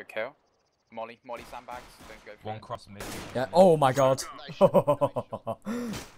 Good kill. Molly sandbags. Don't go for One it. cross mid. Yeah. Oh my god. Nice shot. Nice shot.